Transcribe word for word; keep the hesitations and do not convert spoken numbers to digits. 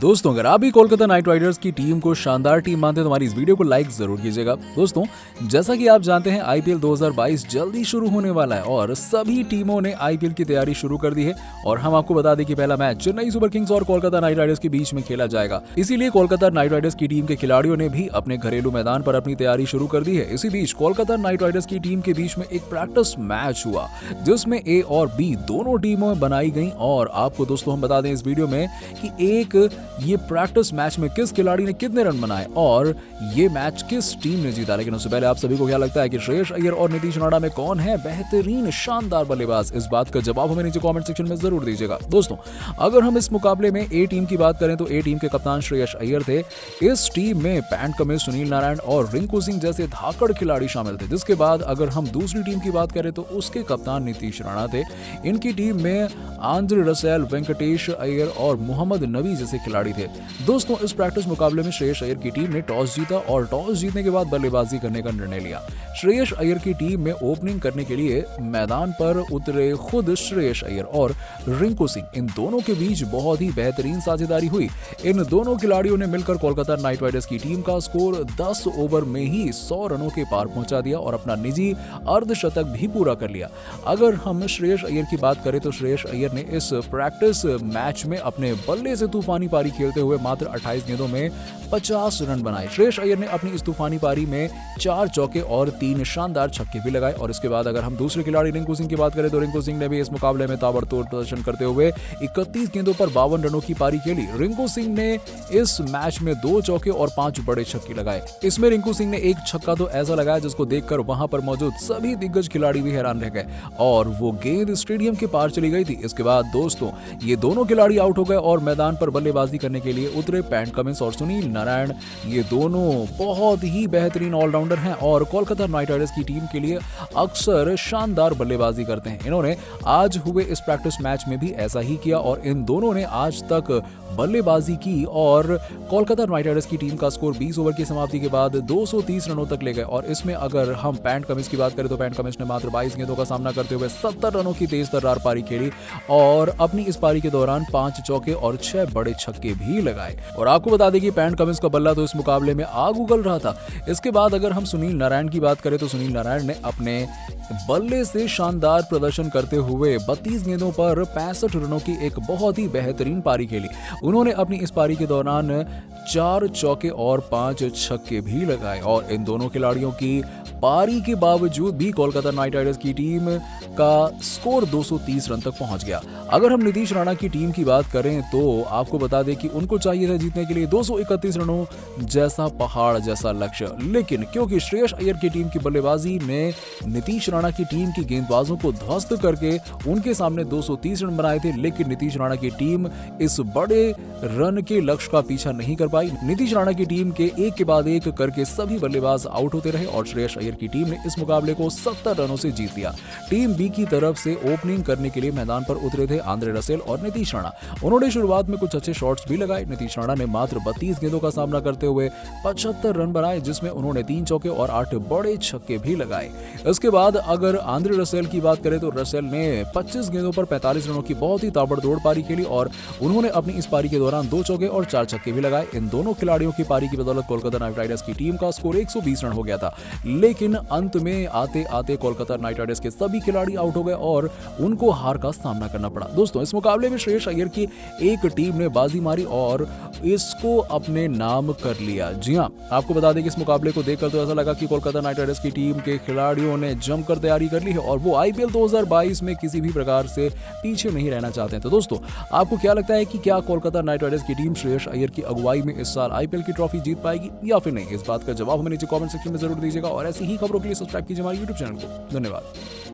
दोस्तों, अगर आप भी कोलकाता नाइट राइडर्स की टीम को शानदार टीम मानते हैं तो हमारी इस वीडियो को लाइक जरूर कीजिएगा। दोस्तों, जैसा कि आप जानते हैं आईपीएल दो हज़ार बाईस जल्दी शुरू होने वाला है और सभी टीमों ने आईपीएल की तैयारी शुरू कर दी है। और हम आपको बता दें कि पहला मैच चेन्नई सुपर किंग्स और कोलकाता नाइट राइडर्स के बीच में खेला जाएगा। इसीलिए कोलकाता नाइट राइडर्स की टीम के खिलाड़ियों ने भी अपने घरेलू मैदान पर अपनी तैयारी शुरू कर दी है। इसी बीच कोलकाता नाइट राइडर्स की टीम के बीच में एक प्रैक्टिस मैच हुआ जिसमें ए और बी दोनों टीमों बनाई गई। और आपको दोस्तों हम बता दें इस वीडियो में कि एक ये प्रैक्टिस मैच में किस खिलाड़ी ने कितने रन बनाए और ये मैच किस टीम ने जीता। लेकिन उससे पहले आप सभी को क्या लगता है कि श्रेयस अय्यर और नीतीश राणा में कौन है बेहतरीन शानदार बल्लेबाज? इस बात का जवाब हमें नीचे कमेंट सेक्शन में जरूर दीजिएगा। दोस्तों, अगर हम इस मुकाबले में ए टीम की बात करें तो ए टीम के कप्तान श्रेयस अय्यर थे। इस टीम में पैंट कमिंस, सुनील नारायण और रिंकू सिंह जैसे धाकड़ खिलाड़ी शामिल थे। जिसके बाद अगर हम दूसरी टीम की बात करें तो उसके कप्तान नीतीश राणा थे। इनकी टीम में आंद्रे रसेल, वेंकटेश अय्यर और मोहम्मद नबी जैसे खिलाड़ी थे। दोस्तों, इस प्रैक्टिस मुकाबले में श्रेयस अय्यर की टीम ने टॉस जीता और टॉस जीतने के बाद बल्लेबाजी करने का निर्णय लिया। श्रेयस अय्यर की टीम में ओपनिंग करने के लिए मैदान पर उतरे खुद श्रेयस अय्यर और रिंकू सिंह। इन दोनों के बीच बहुत ही बेहतरीन साझेदारी हुई। इन दोनों खिलाड़ियों ने मिलकर कोलकाता नाइट राइडर्स की टीम का स्कोर दस ओवर में ही सौ रनों के पार पहुंचा दिया और अपना निजी अर्धशतक भी पूरा कर लिया। अगर हम श्रेयस अय्यर की बात करें तो श्रेयस अय्यर ने इस प्रैक्टिस मैच में अपने बल्ले से तूफानी पारी खेलते हुए मात्र अट्ठाईस गेंदों में पचास रन बनाए। श्रेयस अय्यर ने अपनी इस तूफानी पारी में चार चौके और तीन शानदार छक्के भी लगाए। और इसके बाद अगर हम दूसरे खिलाड़ी रिंकू सिंह की बात करें तो रिंकू सिंह ने भी इस मुकाबले में ताबड़तोड़ प्रदर्शन करते हुए इकतीस गेंदों पर बावन रनों की पारी खेली। रिंकू सिंह ने इस मैच में दो चौके और पांच बड़े छक्के लगाए। इसमें रिंकू सिंह ने एक छक्का तो ऐसा लगाया जिसको देखकर वहां पर मौजूद सभी दिग्गज खिलाड़ी भी हैरान रह गए और वो गेंद स्टेडियम के पार चली गई थी। इसके बाद दोस्तों ये दोनों खिलाड़ी आउट हो गए और मैदान पर बल्लेबाजी करने के लिए उतरे पैंट कमिंस और सुनील नारायण। ये दोनों बहुत ही बेहतरीन ऑलराउंडर हैं और कोलकाता नाइट राइडर्स की टीम के लिए अक्सर शानदार बल्लेबाजी करते हैं। इन्होंने आज हुए इस प्रैक्टिस मैच में भी ऐसा ही किया और इन दोनों ने आज तक बल्लेबाजी की और कोलकाता नाइट राइडर्स की टीम का स्कोर बीस ओवर की समाप्ति के बाद दो सौ तीस रनों तक ले गए। और इसमें अगर हम पैंट कमिंस की बात करें तो पैंट कमिंस ने मात्र बाईस गेंदों का सामना करते हुए सत्तर रनों की तेज तर्रार पारी खेली और अपनी इस पारी के दौरान पांच चौके और छह बड़े छक्के भी लगाए। और आपको बता दें कि पैंट कमिंस का बल्ला तो इस मुकाबले में आग उगल रहा था। इसके बाद अगर हम सुनील नारायण की बात करें तो सुनील नारायण ने अपने बल्ले से शानदार प्रदर्शन करते हुए बत्तीस गेंदों पर पैंसठ रनों की एक बहुत ही बेहतरीन पारी खेली। उन्होंने अपनी इस पारी के दौरान चार चौके और पांच छक्के भी लगाए। और इन दोनों खिलाड़ियों की पारी के बावजूद भी कोलकाता नाइट राइडर्स की टीम का स्कोर दो सौ तीस रन तक पहुंच गया। अगर हम नीतीश राणा की टीम की बात करें तो आपको बता दें कि उनको चाहिए था जीतने के लिए दो सौ इकतीस रनों जैसा पहाड़ जैसा लक्ष्य। लेकिन क्योंकि श्रेयस अय्यर की टीम की बल्लेबाजी ने नीतीश राणा की टीम की गेंदबाजों को ध्वस्त करके उनके सामने दो सौ तीस रन बनाए थे, लेकिन नीतीश राणा की टीम इस बड़े रन के लक्ष्य का पीछा नहीं कर पाई। नीतीश राणा की टीम के एक के बाद एक करके सभी बल्लेबाज आउट होते रहे और श्रेयस अय्यर की टीम ने इस मुकाबले को सत्तर रनों से जीत लिया। टीम बी की तरफ से ओपनिंग करने के लिए मैदान पर उतरे थे आंद्रे रसेल और नीतीश राणा। उन्होंने शुरुआत में कुछ अच्छे शॉट्स भी लगाए। नीतीश राणा ने मात्र बत्तीस गेंदों का सामना करते हुए पचहत्तर रन बनाए जिसमें उन्होंने तीन चौके और आठ बड़े छक्के भी लगाए। इसके बाद अगर आंद्रे रसेल की बात करें तो रसेल ने पच्चीस गेंदों पर पैंतालीस रनों की बहुत ही ताबड़तोड़ पारी खेली और उन्होंने अपनी इस पारी के दौरान दो चौके और चार छक्के भी लगाए। इन दोनों खिलाड़ियों की पारी की बदौलत कोलकाता नाइट राइडर्स की टीम का स्कोर एक सौ बीस रन हो गया था। लेकिन अंत में आते आते कोलकाता नाइट राइडर्स के सभी खिलाड़ी आउट हो गए और उनको हार का सामना करना पड़ा। दोस्तों, इस मुकाबले में श्रेयस अय्यर की एक टीम ने बाजी मारी और इसको अपने नाम कर लिया। जी हां, आपको बता दें कि इस मुकाबले को देखकर तो ऐसा लगा कि कोलकाता नाइट राइडर्स की टीम के खिलाड़ियों ने जमकर तैयारी कर ली है और वो आईपीएल दो हज़ार बाईस में किसी भी प्रकार से पीछे नहीं रहना चाहते हैं। तो दोस्तों, आपको क्या लगता है कि क्या कोलकाता नाइट राइडर्स की टीम श्रेयस अय्यर की अगुवाई में इस साल आईपीएल की ट्रॉफी जीत पाएगी या फिर नहीं? इस बात का जवाब हमें नीचे कमेंट सेक्शन में जरूर दीजिएगा और ऐसी ही खबरों के लिए सब्सक्राइब कीजिए हमारे यूट्यूब चैनल को। धन्यवाद।